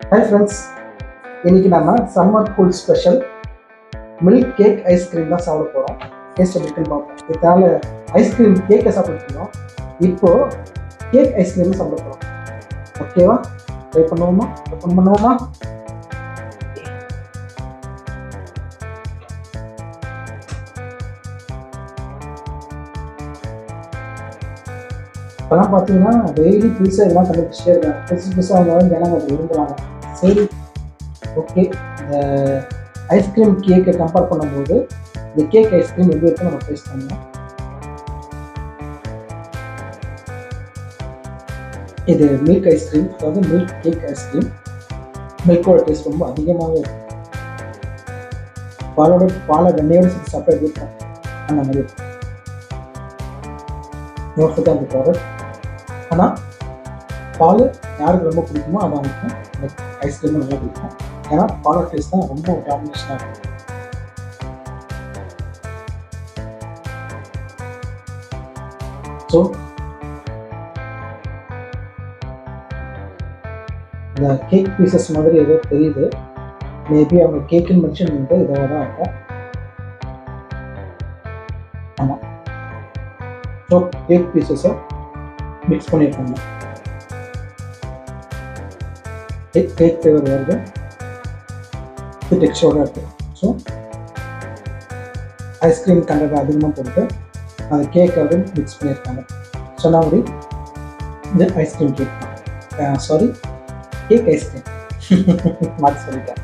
Hi friends, இன்னைக்கு நம்ம summer cool special milk cake ice cream தான் சாப்பிட போகிறோம். டேஸ்ட் எப்படின்னு பார்ப்போம். இதனால ஐஸ்கிரீம் கேக்கை சாப்பிட்டுருக்கோம், இப்போ கேக் ஐஸ்கிரீம் சாப்பிட போகிறோம். ஓகேவா? ட்ரை பண்ணுவோமா? ஓப்பன் பண்ணுவோமா? இப்போலாம் பார்த்தீங்கன்னா டெய்லி புதுசாக இதெல்லாம் கண்டுபிடிச்சிட்டே இருக்காங்க. புதுசாக இருந்தாலும் ஜனங்க அதை விரும்புகிறாங்க. சரி, ஓகே. இந்த ஐஸ்கிரீம் கேக்கை கம்பேர் பண்ணும்போது இந்த கேக் ஐஸ்கிரீம் எப்படி இருக்குன்னு நம்ம டேஸ்ட் பண்ணலாம். இது மில்க் ஐஸ்கிரீம், அதாவது மில்க் கேக் ஐஸ்கிரீம். மில்கோட டேஸ்ட் ரொம்ப அதிகமாகவே இருக்கும். பாலை வெண்ணையோடு சேர்த்து சாப்பிட்டா எப்படி இருக்கும் அந்த மாதிரி இருக்கும். நோட்டு தான் அந்த ப்ராடக்ட். ஆனால் பால் யாருக்கு ரொம்ப பிடிக்குமோ அது அவங்களுக்கு இந்த ஐஸ்கிரீமும் நல்லா பிடிக்கும். ஏன்னா பாலோட டேஸ்ட் தான் ரொம்ப டாமினேஷனாக இருக்கும். ஸோ இந்த கேக் பீசஸ் மாதிரி ஏதோ தெரியுது. மேபி அவங்க கேக்குன்னு மென்ஷன் பண்ணிட்டு இதாக தான் இருக்கும். ஆமாம், ஸோ கேக் பீசஸை மிக்ஸ் பண்ணியிருக்காங்க. கேக் ஃப்ளேவர் வருது, இது டெக்ஸ்டரோட இருக்குது. ஸோ ஐஸ்கிரீம் கண்டென்ட் அதிகமாக போட்டு அந்த கேக் வந்து மிக்ஸ் பண்ணியிருக்காங்க. சொன்ன மாதிரி இது ஐஸ்கிரீம் கேக் தான். சாரி, கேக் ஐஸ்கிரீம் மாற்றி சொல்லிட்டேன்.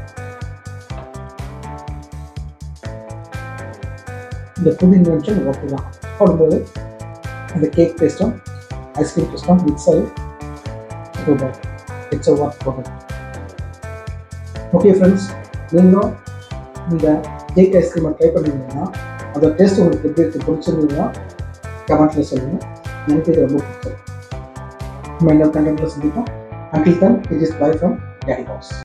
இந்த புது இன்வென்ஷன் ஓகே தான். போடும்போது அந்த கேக் டேஸ்ட்டும் ஐஸ்கிரீம் டேஸ்ட்டும் மிக்ஸ் ஆகி super. It's a work product. Okay friends, நீங்களும் இந்த கேக் ஐஸ்கிரீமை ட்ரை பண்ணிங்கன்னா அதோட டேஸ்ட் உங்களுக்கு எப்படி இருக்குது பிடிச்சிருந்ததுன்னா கமெண்ட்டில் சொல்லுங்கள். எனக்கு இது ரொம்ப பிடிச்சது. நம்ம இன்னொரு கண்டென்ட்டில் சந்திப்போம். Until then, it is bye from Daddy Boss.